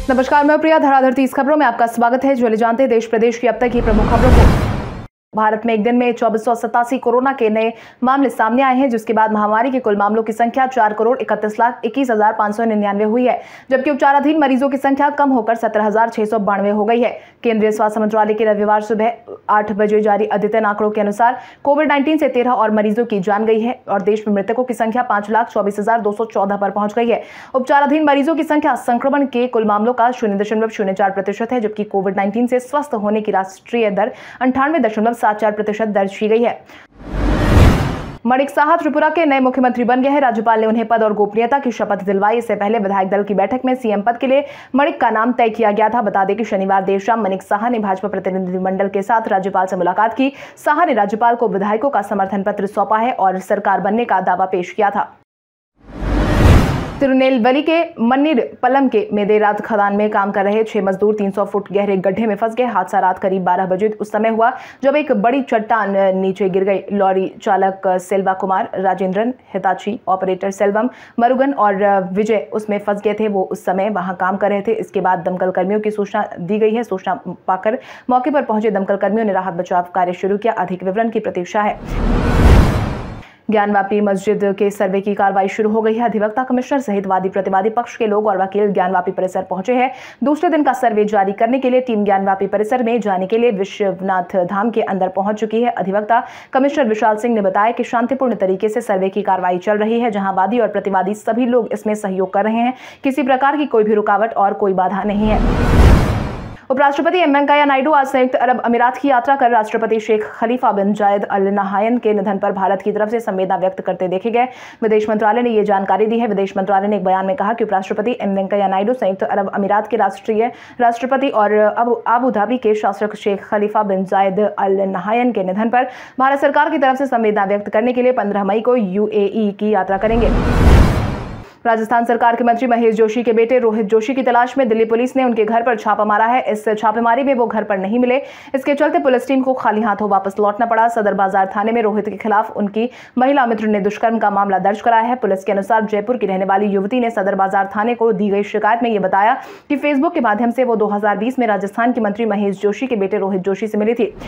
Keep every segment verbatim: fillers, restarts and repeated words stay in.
नमस्कार, मैं प्रिया। धराधर तीस खबरों में आपका स्वागत है। जो जानते हैं देश प्रदेश की अब तक की प्रमुख खबरों को। भारत में एक दिन में चौबीस सौ सतासी कोरोना के नए मामले सामने आए हैं, जिसके बाद महामारी के कुल मामलों की संख्या चार करोड़ इकतीस लाख इक्कीस हजार पांच सौ निन्यानवे हुई है, जबकि उपचाराधीन मरीजों की संख्या कम होकर सत्रह हजार छह सौ बानवे हो गई है। केंद्रीय स्वास्थ्य मंत्रालय के रविवार सुबह आठ बजे जारी अद्यतन आंकड़ों के अनुसार कोविड नाइन्टीन से तेरह और मरीजों की जान गई है और देश में मृतकों की संख्या पांच लाख चौबीस हजार दो सौ चौदह पर पहुंच गई है। उपचाराधीन मरीजों की संख्या संक्रमण के कुल मामलों का शून्य दशमलव शून्य चार प्रतिशत है, जबकि कोविड नाइन्टीन से स्वस्थ होने की राष्ट्रीय दर अंठानवे दशमलव सात चार प्रतिशत दर्ज की गई है। मणिक साहा त्रिपुरा के नए मुख्यमंत्री बन गए हैं। राज्यपाल ने उन्हें पद और गोपनीयता की शपथ दिलवाई। इससे पहले विधायक दल की बैठक में सीएम पद के लिए मणिक का नाम तय किया गया था। बता दें कि शनिवार देर शाम मणिक साहा ने भाजपा प्रतिनिधिमंडल के साथ राज्यपाल से मुलाकात की। साहा ने राज्यपाल को विधायकों का समर्थन पत्र सौंपा है और सरकार बनने का दावा पेश किया था। तिरुनेलवेली के मन्नीर पलम के में देर रात खदान में काम कर रहे छह मजदूर तीन सौ फुट गहरे गड्ढे में फंस गए। हादसा रात करीब बारह बजे उस समय हुआ जब एक बड़ी चट्टान नीचे गिर गई। लॉरी चालक सेल्वा कुमार, राजेंद्रन, हिताची, ऑपरेटर सेल्वम, मरुगन और विजय उसमें फंस गए थे। वो उस समय वहां काम कर रहे थे। इसके बाद दमकल कर्मियों की सूचना दी गई है। सूचना पाकर मौके पर पहुंचे दमकल कर्मियों ने राहत बचाव कार्य शुरू किया। अधिक विवरण की प्रतीक्षा है। ज्ञानवापी मस्जिद के सर्वे की कार्रवाई शुरू हो गई है। अधिवक्ता, कमिश्नर सहित वादी प्रतिवादी पक्ष के लोग और वकील ज्ञानवापी परिसर पहुंचे हैं। दूसरे दिन का सर्वे जारी करने के लिए टीम ज्ञानवापी परिसर में जाने के लिए विश्वनाथ धाम के अंदर पहुंच चुकी है। अधिवक्ता कमिश्नर विशाल सिंह ने बताया कि शांतिपूर्ण तरीके से सर्वे की कार्रवाई चल रही है, जहां वादी और प्रतिवादी सभी लोग इसमें सहयोग कर रहे हैं। किसी प्रकार की कोई भी रुकावट और कोई बाधा नहीं है। उपराष्ट्रपति एम वेंकैया नायडू आज संयुक्त अरब अमीरात की यात्रा कर राष्ट्रपति शेख खलीफा बिन जायद अल नहायन के निधन पर भारत की तरफ से संवेदना व्यक्त करते देखे गए। विदेश मंत्रालय ने यह जानकारी दी है। विदेश मंत्रालय ने एक बयान में कहा कि उपराष्ट्रपति एम वेंकैया नायडू संयुक्त अरब अमीरात के राष्ट्रीय राष्ट्रपति और अबू धाबी के शासक शेख खलीफा बिन जायद अल नहायन के निधन पर भारत सरकार की तरफ से संवेदना व्यक्त करने के लिए पंद्रह मई को यूएई की यात्रा करेंगे। राजस्थान सरकार के मंत्री महेश जोशी के बेटे रोहित जोशी की तलाश में दिल्ली पुलिस ने उनके घर पर छापा मारा है। इस छापेमारी में वो घर पर नहीं मिले। इसके चलते पुलिस टीम को खाली हाथों वापस लौटना पड़ा। सदर बाजार थाने में रोहित के खिलाफ उनकी महिला मित्र ने दुष्कर्म का मामला दर्ज कराया है। पुलिस के अनुसार जयपुर की रहने वाली युवती ने सदर बाजार थाने को दी गई शिकायत में ये बताया कि फेसबुक के माध्यम से वो दो हजार बीस में राजस्थान के मंत्री महेश जोशी के बेटे रोहित जोशी से मिली थी।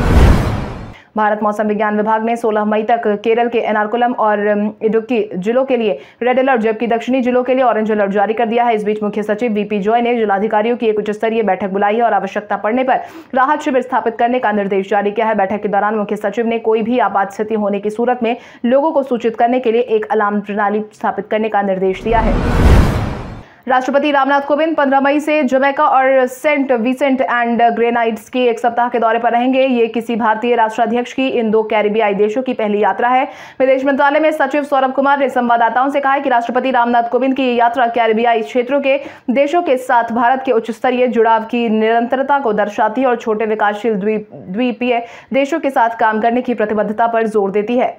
भारत मौसम विज्ञान विभाग ने सोलह मई तक केरल के एर्नाकुलम और इडुक्की जिलों के लिए रेड अलर्ट जबकि दक्षिणी जिलों के लिए ऑरेंज अलर्ट जारी कर दिया है। इस बीच मुख्य सचिव वीपी जॉय ने जिलाधिकारियों की एक उच्च स्तरीय बैठक बुलाई है और आवश्यकता पड़ने पर राहत शिविर स्थापित करने का निर्देश जारी किया है। बैठक के दौरान मुख्य सचिव ने कोई भी आपात स्थिति होने की सूरत में लोगों को सूचित करने के लिए एक अलार्म प्रणाली स्थापित करने का निर्देश दिया है। राष्ट्रपति रामनाथ कोविंद पंद्रह मई से जमैका और सेंट विसेंट एंड ग्रेनाइड्स की एक सप्ताह के दौरे पर रहेंगे। ये किसी भारतीय राष्ट्राध्यक्ष की इन दो कैरिबियाई देशों की पहली यात्रा है। विदेश मंत्रालय में सचिव सौरभ कुमार ने संवाददाताओं से कहा है कि राष्ट्रपति रामनाथ कोविंद की ये यात्रा कैरिबियाई क्षेत्रों के देशों के साथ भारत के उच्च स्तरीय जुड़ाव की निरंतरता को दर्शाती है और छोटे विकासशील द्वीप द्वीपीय देशों के साथ काम करने की प्रतिबद्धता पर जोर देती है।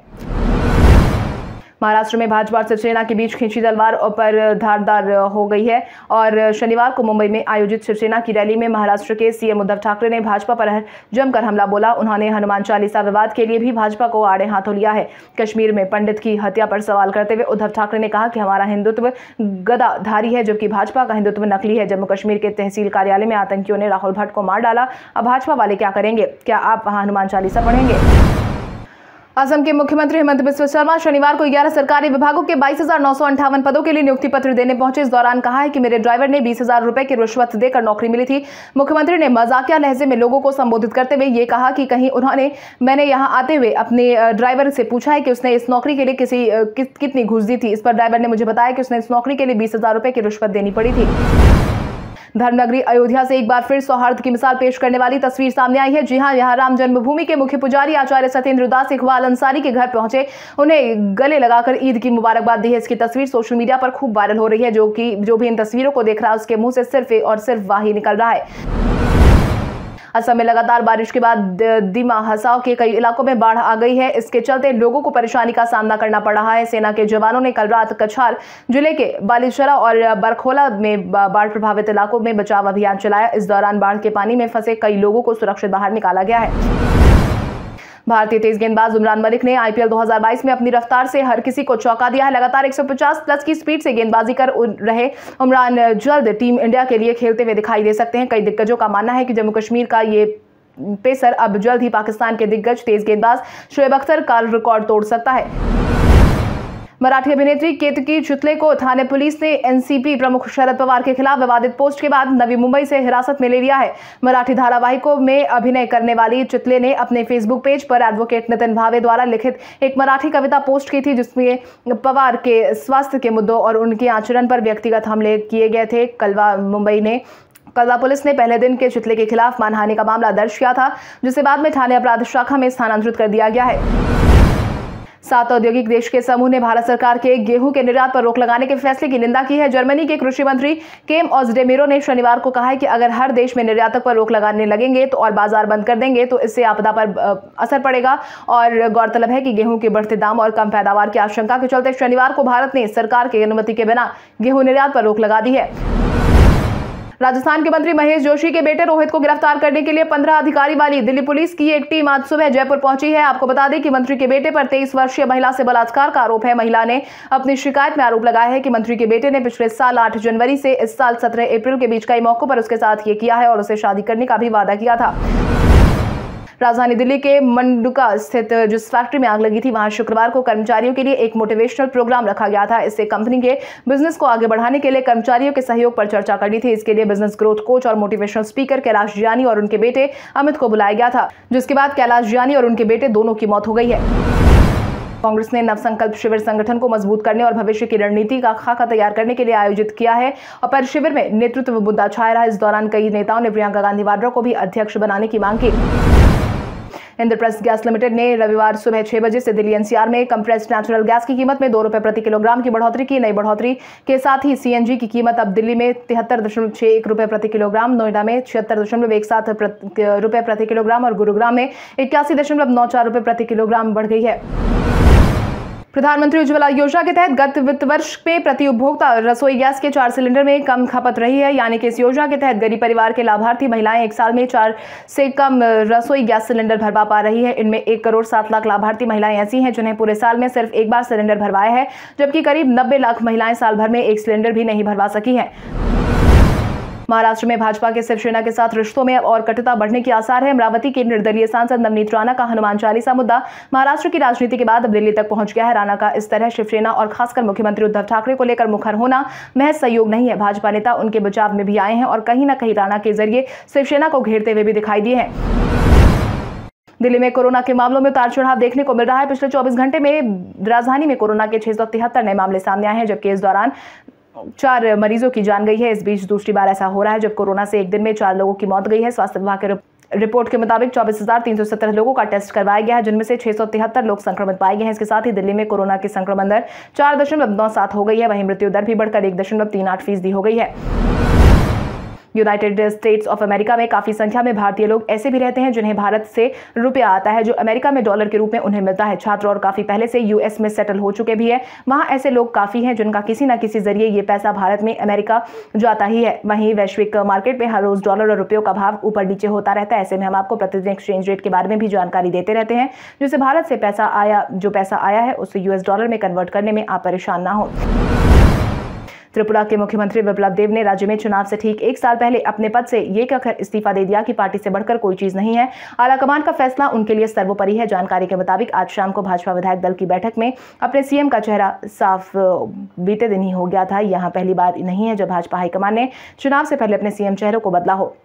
महाराष्ट्र में भाजपा और शिवसेना के बीच खींची तलवार पर धारदार हो गई है और शनिवार को मुंबई में आयोजित शिवसेना की रैली में महाराष्ट्र के सीएम उद्धव ठाकरे ने भाजपा पर जमकर हमला बोला। उन्होंने हनुमान चालीसा विवाद के लिए भी भाजपा को आड़े हाथों लिया है। कश्मीर में पंडित की हत्या पर सवाल करते हुए उद्धव ठाकरे ने कहा कि हमारा हिंदुत्व गदाधारी है जबकि भाजपा का हिंदुत्व नकली है। जम्मू कश्मीर के तहसील कार्यालय में आतंकियों ने राहुल भट्ट को मार डाला। अब भाजपा वाले क्या करेंगे? क्या आप वहां हनुमान चालीसा पढ़ेंगे? असम के मुख्यमंत्री हेमंत बिस्वा शर्मा शनिवार को ग्यारह सरकारी विभागों के बाईस हजार नौ सौ अंठावन पदों के लिए नियुक्ति पत्र देने पहुंचे। इस दौरान कहा है कि मेरे ड्राइवर ने बीस हजार रुपए की रिश्वत देकर नौकरी मिली थी। मुख्यमंत्री ने मजाकिया लहजे में लोगों को संबोधित करते हुए ये कहा कि कहीं उन्होंने मैंने यहां आते हुए अपने ड्राइवर से पूछा है कि उसने इस नौकरी के लिए किसी कि, कितनी घूस दी थी। इस पर ड्राइवर ने मुझे बताया कि उसने इस नौकरी के लिए बीस हजार रुपए की रिश्वत देनी पड़ी थी। धर्मनगरी अयोध्या से एक बार फिर सौहार्द की मिसाल पेश करने वाली तस्वीर सामने आई है। जी हां, यहां राम जन्मभूमि के मुख्य पुजारी आचार्य सत्येंद्र दास इकबाल अंसारी के घर पहुंचे, उन्हें गले लगाकर ईद की मुबारकबाद दी है। इसकी तस्वीर सोशल मीडिया पर खूब वायरल हो रही है। जो कि जो भी इन तस्वीरों को देख रहा है उसके मुंह से सिर्फ और सिर्फ वाह ही निकल रहा है। असम में लगातार बारिश के बाद दिमा हसाव के कई इलाकों में बाढ़ आ गई है। इसके चलते लोगों को परेशानी का सामना करना पड़ रहा है। सेना के जवानों ने कल रात कछार जिले के बालिशरा और बरखोला में बाढ़ प्रभावित इलाकों में बचाव अभियान चलाया। इस दौरान बाढ़ के पानी में फंसे कई लोगों को सुरक्षित बाहर निकाला गया है। भारतीय तेज गेंदबाज उमरान मलिक ने आईपीएल दो हज़ार बाईस में अपनी रफ्तार से हर किसी को चौंका दिया है। लगातार एक सौ पचास प्लस की स्पीड से गेंदबाजी कर रहे उमरान जल्द टीम इंडिया के लिए खेलते हुए दिखाई दे सकते हैं। कई दिग्गजों का मानना है कि जम्मू कश्मीर का ये पेसर अब जल्द ही पाकिस्तान के दिग्गज तेज गेंदबाज शोएब अख्तर का रिकॉर्ड तोड़ सकता है। मराठी अभिनेत्री केतकी चितले को थाने पुलिस ने एनसीपी प्रमुख शरद पवार के खिलाफ विवादित पोस्ट के बाद नवी मुंबई से हिरासत में ले लिया है। मराठी धारावाहिकों में अभिनय करने वाली चितले ने अपने फेसबुक पेज पर एडवोकेट नितिन भावे द्वारा लिखित एक मराठी कविता पोस्ट की थी, जिसमें पवार के स्वास्थ्य के मुद्दों और उनके आचरण पर व्यक्तिगत हमले किए गए थे। कलवा मुंबई ने कलवा पुलिस ने पहले दिन के चितले के खिलाफ मानहानि का मामला दर्ज किया था, जिसे बाद में थाने अपराध शाखा में स्थानांतरित कर दिया गया है। सात औद्योगिक देश के समूह ने भारत सरकार के गेहूं के निर्यात पर रोक लगाने के फैसले की निंदा की है। जर्मनी के कृषि मंत्री केम ओजडेमिरो ने शनिवार को कहा है कि अगर हर देश में निर्यातक पर रोक लगाने लगेंगे तो और बाजार बंद कर देंगे तो इससे आपदा पर असर पड़ेगा। और गौरतलब है कि गेहूं के बढ़ते दाम और कम पैदावार की आशंका के चलते शनिवार को भारत ने सरकार की अनुमति के बिना गेहूं निर्यात पर रोक लगा दी है। राजस्थान के मंत्री महेश जोशी के बेटे रोहित को गिरफ्तार करने के लिए पंद्रह अधिकारी वाली दिल्ली पुलिस की एक टीम आज सुबह जयपुर पहुंची है। आपको बता दें कि मंत्री के बेटे पर तेईस वर्षीय महिला से बलात्कार का आरोप है। महिला ने अपनी शिकायत में आरोप लगाया है कि मंत्री के बेटे ने पिछले साल आठ जनवरी से इस साल सत्रह अप्रैल के बीच कई मौकों पर उसके साथ ये किया है और उसे शादी करने का भी वादा किया था। राजधानी दिल्ली के मंडुका स्थित जिस फैक्ट्री में आग लगी थी, वहां शुक्रवार को कर्मचारियों के लिए एक मोटिवेशनल प्रोग्राम रखा गया था। इससे कंपनी के बिजनेस को आगे बढ़ाने के लिए कर्मचारियों के सहयोग पर चर्चा करनी थी। इसके लिए बिजनेस ग्रोथ कोच और मोटिवेशनल स्पीकर कैलाश जियानी और उनके बेटे अमित को बुलाया गया था, जिसके बाद कैलाश जियानी और उनके बेटे दोनों की मौत हो गई है। कांग्रेस ने नवसंकल्प शिविर संगठन को मजबूत करने और भविष्य की रणनीति का खाका तैयार करने के लिए आयोजित किया है। और पर शिविर में नेतृत्व मुद्दा छाया रहा। इस दौरान कई नेताओं ने प्रियंका गांधी वाड्रा को भी अध्यक्ष बनाने की मांग की। इंद्रप्रस्थ गैस लिमिटेड ने रविवार सुबह छह बजे से दिल्ली एनसीआर में कंप्रेस्ड नेचुरल गैस की कीमत में दो रुपए प्रति किलोग्राम की बढ़ोतरी की। नई बढ़ोतरी के साथ ही सीएनजी की कीमत अब दिल्ली में तिहत्तर दशमलव छह एक रुपए प्रति किलोग्राम, नोएडा में छिहत्तर दशमलव एक सात रुपए प्रति किलोग्राम और गुरुग्राम में इक्यासी दशमलव नौ चार रुपए प्रति किलोग्राम बढ़ गई है। प्रधानमंत्री उज्ज्वला योजना के तहत गत वित्त वर्ष में प्रति उपभोक्ता रसोई गैस के चार सिलेंडर में कम खपत रही है। यानी कि इस योजना के तहत गरीब परिवार के लाभार्थी महिलाएं एक साल में चार से कम रसोई गैस सिलेंडर भरवा पा रही है। इनमें एक करोड़ सात लाख लाभार्थी महिलाएं ऐसी हैं जिन्हें पूरे साल में सिर्फ एक बार सिलेंडर भरवाया है, जबकि करीब नब्बे लाख महिलाएं साल भर में एक सिलेंडर भी नहीं भरवा सकी हैं। महाराष्ट्र में भाजपा के शिवसेना के साथ रिश्तों में और कटुता बढ़ने के आसार है। अमरावती के निर्दलीय सांसद नवनीत राणा का हनुमान चालीसा मुद्दा महाराष्ट्र की राजनीति के बाद अब दिल्ली तक पहुंच गया है। राणा का इस तरह शिवसेना और खासकर मुख्यमंत्री उद्धव ठाकरे को लेकर मुखर होना महज सहयोग नहीं है। भाजपा नेता उनके बचाव में भी आए हैं और कहीं न कहीं राणा के जरिए शिवसेना को घेरते हुए भी दिखाई दिए हैं। दिल्ली में कोरोना के मामलों में उतार चढ़ाव देखने को मिल रहा है। पिछले चौबीस घंटे में राजधानी में कोरोना के छह सौ तिहत्तर नए मामले सामने आए हैं, जबकि इस दौरान चार मरीजों की जान गई है। इस बीच दूसरी बार ऐसा हो रहा है जब कोरोना से एक दिन में चार लोगों की मौत गई है। स्वास्थ्य विभाग के रिपोर्ट के मुताबिक चौबीस हजार तीन सौ सत्रह लोगों का टेस्ट करवाया गया है, जिनमें से छह सौ तिहत्तर लोग संक्रमित पाए गए हैं। इसके साथ ही दिल्ली में कोरोना की संक्रमण दर चार दशमलव नौ सात हो गई है। वहीं मृत्यु दर भी बढ़कर एक दशमलव तीन आठ फीसदी हो गई है। यूनाइटेड स्टेट्स ऑफ अमेरिका में काफी संख्या में भारतीय लोग ऐसे भी रहते हैं जिन्हें भारत से रुपया आता है जो अमेरिका में डॉलर के रूप में उन्हें मिलता है। छात्र और काफी पहले से यूएस में सेटल हो चुके भी है। वहां ऐसे लोग काफी हैं जिनका किसी न किसी जरिए ये पैसा भारत में अमेरिका जाता ही है। वहीं वैश्विक मार्केट में हर रोज डॉलर और रुपयों का भाव ऊपर नीचे होता रहता है। ऐसे में हम आपको प्रतिदिन एक्सचेंज रेट के बारे में भी जानकारी देते रहते हैं, जिससे भारत से पैसा आया जो पैसा आया है उसे यूएस डॉलर में कन्वर्ट करने में आप परेशान ना हो। त्रिपुरा के मुख्यमंत्री बिप्लब देब ने राज्य में चुनाव से ठीक एक साल पहले अपने पद से ये कहकर इस्तीफा दे दिया कि पार्टी से बढ़कर कोई चीज नहीं है। आलाकमान का फैसला उनके लिए सर्वोपरि है। जानकारी के मुताबिक आज शाम को भाजपा विधायक दल की बैठक में अपने सीएम का चेहरा साफ बीते दिन ही हो गया था। यहां पहली बार नहीं है जब भाजपा हाईकमान ने चुनाव से पहले अपने सीएम चेहरे को बदला हो।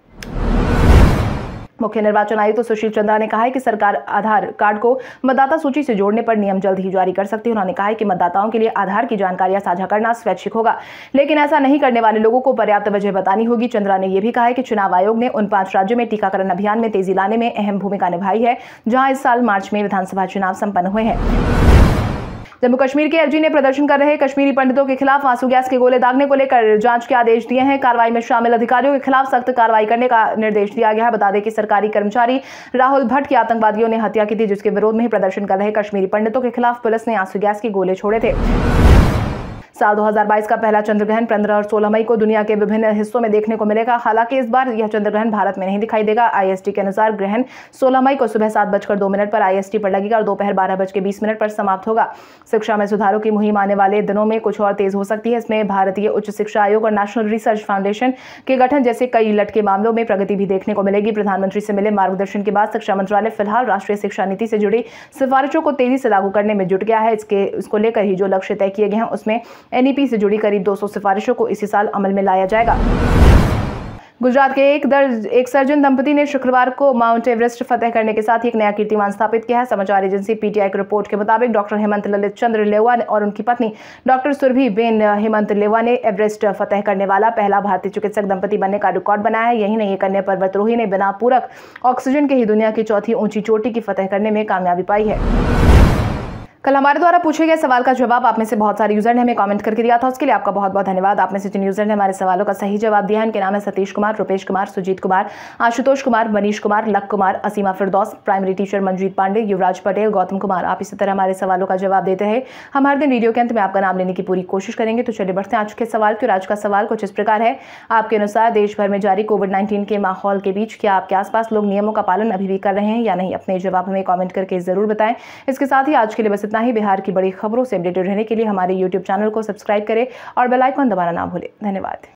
मुख्य निर्वाचन आयुक्त तो सुशील चंद्रा ने कहा है कि सरकार आधार कार्ड को मतदाता सूची से जोड़ने पर नियम जल्द ही जारी कर सकती है। उन्होंने कहा है कि मतदाताओं के लिए आधार की जानकारियां साझा करना स्वैच्छिक होगा, लेकिन ऐसा नहीं करने वाले लोगों को पर्याप्त वजह बतानी होगी। चंद्रा ने यह भी कहा है कि चुनाव आयोग ने उन पांच राज्यों में टीकाकरण अभियान में तेजी लाने में अहम भूमिका निभाई है जहां इस साल मार्च में विधानसभा चुनाव संपन्न हुए हैं। जम्मू कश्मीर के एलजी ने प्रदर्शन कर रहे कश्मीरी पंडितों के खिलाफ आंसू गैस के गोले दागने को लेकर जांच के आदेश दिए हैं। कार्रवाई में शामिल अधिकारियों के खिलाफ सख्त कार्रवाई करने का निर्देश दिया गया है। बता दें कि सरकारी कर्मचारी राहुल भट्ट की आतंकवादियों ने हत्या की थी, जिसके विरोध में ही प्रदर्शन कर रहे कश्मीरी पंडितों के खिलाफ पुलिस ने आंसू गैस के गोले छोड़े थे। साल दो हज़ार बाईस का पहला चंद्रग्रहण पंद्रह और सोलह मई को दुनिया के विभिन्न हिस्सों में देखने को मिलेगा। हालांकि इस बार यह चंद्रग्रहण भारत में नहीं दिखाई देगा। आईएसटी के अनुसार ग्रहण सोलह मई को सुबह सात बजकर दो मिनट पर आईएसटी पर लगेगा और दोपहर बारह बज के बीस मिनट पर समाप्त होगा। शिक्षा में सुधारों की मुहिम आने वाले दिनों में कुछ और तेज हो सकती है। इसमें भारतीय उच्च शिक्षा आयोग और नेशनल रिसर्च फाउंडेशन के गठन जैसे कई लटके मामलों में प्रगति भी देखने को मिलेगी। प्रधानमंत्री से मिले मार्गदर्शन के बाद शिक्षा मंत्रालय फिलहाल राष्ट्रीय शिक्षा नीति से जुड़ी सिफारिशों को तेजी से लागू करने में जुट गया है। इसके इसको लेकर ही जो लक्ष्य तय किए गए हैं उसमें एनईपी से जुड़ी करीब दो सौ सिफारिशों को इसी साल अमल में लाया जाएगा। गुजरात के एक दर्ज एक सर्जन दंपति ने शुक्रवार को माउंट एवरेस्ट फतेह करने के साथ ही एक नया कीर्तिमान स्थापित किया है। समाचार एजेंसी पीटीआई की रिपोर्ट के मुताबिक डॉक्टर हेमंत ललित चंद्र लेवा और उनकी पत्नी डॉक्टर सुरभि बेन हेमंत लेवा ने एवरेस्ट फतेह करने वाला पहला भारतीय चिकित्सक दंपति बनने का रिकॉर्ड बनाया है। यही नहीं, एक अन्य पर्वतारोही ने बिना पूरक ऑक्सीजन के ही दुनिया की चौथी ऊंची चोटी की फतेह करने में कामयाबी पाई है। कल हमारे द्वारा पूछे गए सवाल का जवाब आप में से बहुत सारे यूजर ने हमें कमेंट करके दिया था, उसके लिए आपका बहुत बहुत धन्यवाद। आप में से जिन यूजर ने हमारे सवालों का सही जवाब दिया है उनके नाम है सतीश कुमार, रुपेश कुमार, सुजीत कुमार, आशुतोष कुमार, मनीष कुमार, लक कुमार, असीमा फिरदौस, प्राइमरी टीचर मंजीत पांडे, युवराज पटेल, गौतम कुमार। आप इसी तरह हमारे सवालों का जवाब देते हैं। हम हर दिन वीडियो के अंत में आपका नाम लेने की पूरी कोशिश करेंगे। तो चलिए बढ़ते हैं आज के सवाल की। आज का सवाल कुछ इस प्रकार है, आपके अनुसार देश भर में जारी कोविड नाइन्टीन के माहौल के बीच क्या आपके आसपास लोग नियमों का पालन अभी भी कर रहे हैं या नहीं? अपने जवाब हमें कॉमेंट करके जरूर बताएं। इसके साथ ही आज के लिए बस इतना ही। बिहार की बड़ी खबरों से अपडेटेड रहने के लिए हमारे यूट्यूब चैनल को सब्सक्राइब करें और बेल आइकन दबाना ना भूलें। धन्यवाद।